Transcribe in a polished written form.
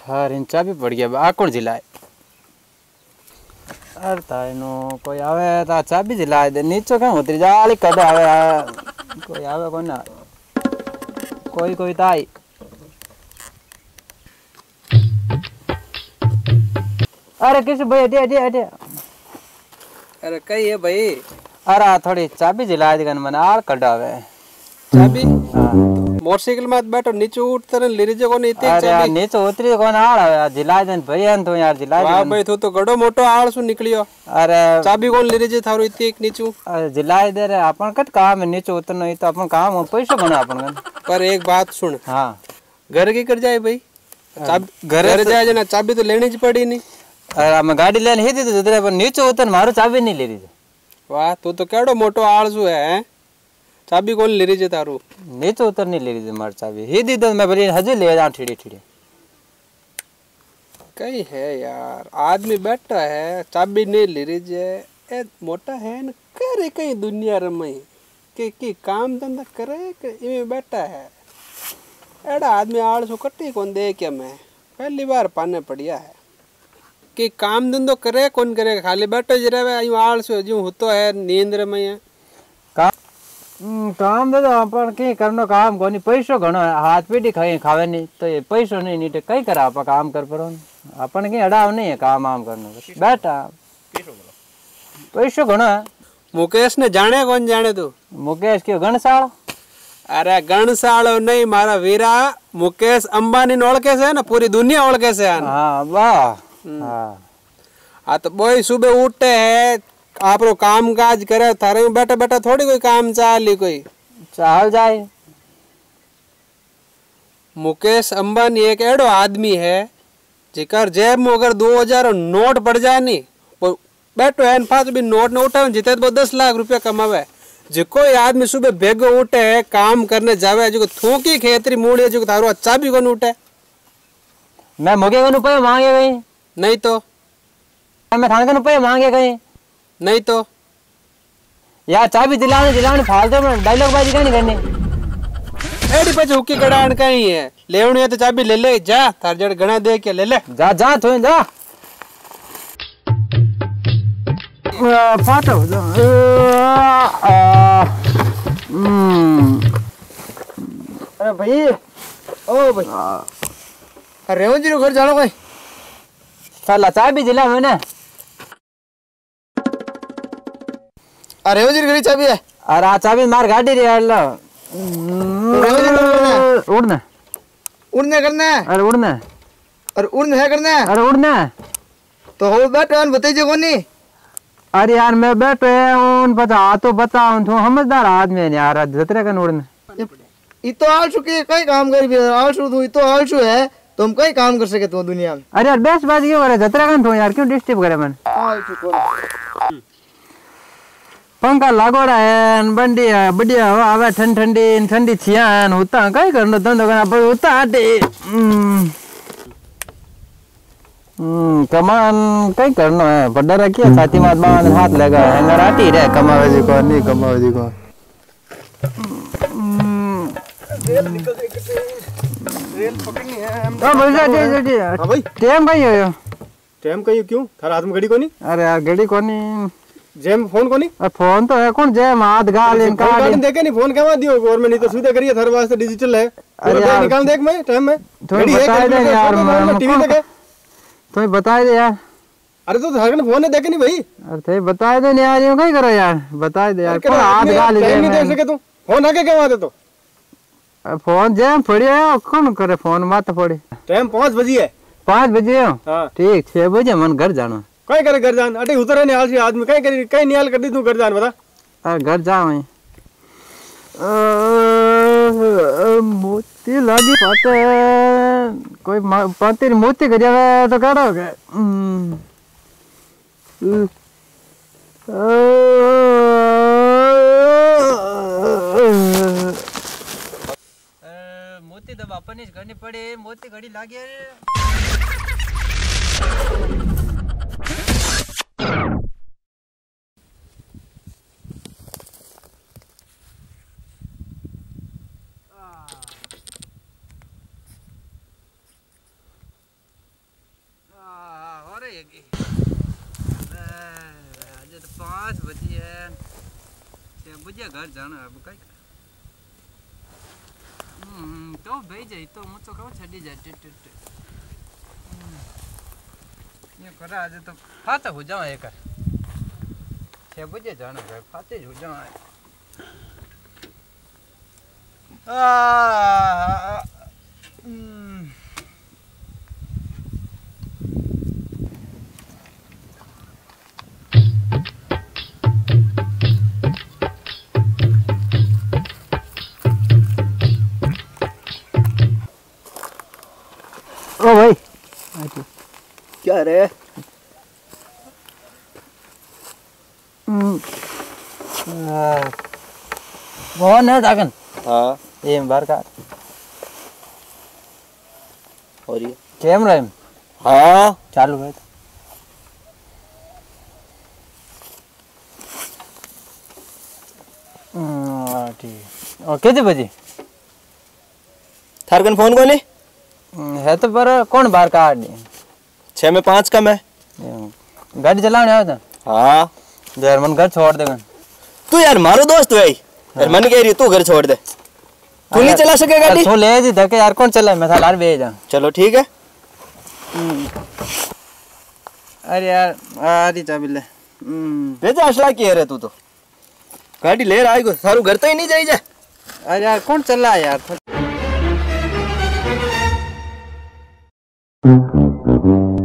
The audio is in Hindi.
हाँ रिंचा भी पड़ गया आ कौन जिलाए अरे ताइनो कोई आवे ता चाबी जिलाए दे नीचे कहाँ उतरी जाली कद आवे कोई आवे कौन ना कोई कोई ताई अरे किस भाई अटे अटे अटे अरे कई है भाई अरे थोड़ी चाबी जिलाए दे मन आल कडावे चाबी मोटरसाइकिल में बैठो नीचे उठतर ले रही को नहीं अरे यार नीचे उतरी कौन आल जिलाए देन भाई है तो यार जिलाए वाह भाई तू तो गड़ो मोटो आल सु निकलियो अरे चाबी कौन ले रही थारो इतने एक नीचे जिलाए दे रे अपन कट काम है नीचे उतरना ही तो अपन काम हो पैसा बना अपन पर एक बात सुन हाँ घर की कर जाए भाई चाबी घर जाए ना चाबी तो लेनी ज पड़ी नहीं अरे मैं गाड़ी लेने ही दी तो पर नीचे उतर मारो चाबी नहीं ले रही वाह तू तो केड़ो मोटो आलसू है चाबी कौन ले रही है तारू नीचे उतर नहीं ले रही मार चाबी ही दी तो मैं भरी हजे ले जा ठीड़ी ठीड़ी कई है यार आदमी बैठा है चाबी नहीं ले रही है ए मोटा है न करे कहीं दुनिया रमई के काम धंधा करे इमे बैठा है एड़ा आदमी आलसू कट्टी कौन दे क्या मैं पहली बार पाने पड़िया है कि काम धंधो करे कौन करे खाली बैठो ज रहे यूं आलसू जो होतो है नींद रमई है काम तो अपन कहीं करनो काम कोनी पैसो घणो हाथ पीटी खाई खावे नहीं तो ये पैसो नहीं नीटे कई करा आप काम कर परो अपन कहीं अड़ाव नहीं है काम आम करने बैठा पैसो घणो है मुकेश ने जाने कौन जाने तू मुकेश क्यों गणसाल अरे गणसालो नहीं मारा वीरा मुकेश अंबानी ओळखे से ना पूरी दुनिया ओळखे से हाँ वाह हाँ तो बोई सुबह उठते है आप काम काज करे थारे में बैठा बैठा थोड़ी कोई काम चाली कोई चाल जाए मुकेश अंबानी एक एडो आदमी है जिकर जेब में अगर 2000 नोट पड़ जाए नहीं वो बैठो है फास भी नोट न उठावे जिते तो 10 लाख रुपया कमावे जो कोई आदमी सुबह भेगो उठे है काम करने जावे जो थूकी खेतरी मूड़ी जो थारो अच्छा भी कौन उठे मैं मोगे का रुपये मांगे गई नहीं तो मैं थाने का रुपये मांगे गई नहीं तो यार चाबी दिलाने फालतू में डायलॉग बाजी का नहीं करनी एडी पे हुक्की कड़ान कहीं है लेवनी है तो चाबी ले ले जा थार जड़ गणा दे के ले ले जा जा तो जा फाटो अरे भाई ओ भाई अरे रेवंत जी घर जानो कोई साला चाबी दिला मैंने अरे रेवंत जी घर चाबी है अरे आ चाबी मार गाड़ी रे अल्ला उड़ना उड़ने करना है अरे उड़ना और उड़ने है करना है अरे उड़ना तो हो बैठो बताइए कोनी अरे यार मैं बैठे उन पता तो बताऊं तू समझदार आदमी है यार जतरे का उड़ना ये तो आलसू के कई काम कर भी आलसू तू तो आलसू है तुम कई काम कर सके तू दुनिया में अरे यार बेस बात क्यों करे जतरा का तू यार क्यों डिस्टर्ब करे मन आलसू को पंखा लागोड़ा है बंडी है बढ़िया हवा आवे ठंडी ठंडी छिया है होता कई करनो धंधो करना पर होता आटे कमान कई करनो है बड़ा रखिए छाती मात बांध हाथ लगा है नराटी रे कमावे जी को नहीं कमावे जी को रेल निकल गई रेल पकड़नी है हम हां भाई हां भाई टाइम कहीं हो टाइम कहीं क्यों थारा हाथ में घड़ी कोनी अरे यार घड़ी कोनी जेम फोन कोनी फोन तो है कौन जेम हाथ गाल इनका देखे नहीं फोन केवा दियो गवर्नमेंट नहीं तो सीधे करिए थारे वास्ते डिजिटल है अरे यार निकाल देख मैं टाइम में तो बता दे यार मैं टीवी देखे तो बता दे यार अरे तो थारे फोन देखे नहीं भाई अरे तो बता दे यार यूं कहीं करो यार बता दे यार कौन हाथ गाल नहीं देख सके तू फोन आके केवा दे तो फोन जेम पड़ी है कौन करे फोन मत पड़ी टाइम 5 बजे है 5 बजे हो हां ठीक 6 बजे मन घर जाना कई करे घर जान अटे उतरे नहीं आलसी आदमी कई करे कई नियाल कर दी तू घर जान बता घर जा मैं मोती लागी पाटे कोई पाती मोती कर जावे तो करोगे मोती दबा अपनी करनी पड़े मोती घड़ी लागे आज तो 5 बजे है, 6 बजे घर जाना है। अब कई तो भाई जाई तो मुझे कहो छड़ी जा ये करा आज तो फाते हो जाओ एक 6 बजे जाना है, फाते हो जाओ। ओ भाई क्या रे? कौन है दागन? हाँ ये बार का और ये कैमरा है? हाँ चालू है। ठीक और कितने बजे थारकन फोन को नहीं है तो पर कौन बाहर का आदमी 6 में 5 कम है। गाड़ी चलाने आया था हाँ यार मन घर छोड़ देगा। तू यार मारो दोस्त भाई यार मन कह रही तू घर छोड़ दे, तू नहीं चला सकेगा गाड़ी। तो ले जी धके यार कौन चला मैं थाला भेज जा। चलो ठीक है। अरे यार आधी चाबी ले भेजा असला की है रे तू तो गाड़ी ले रहा है सारू घर तो ही नहीं जाई जा। अरे यार कौन चला यार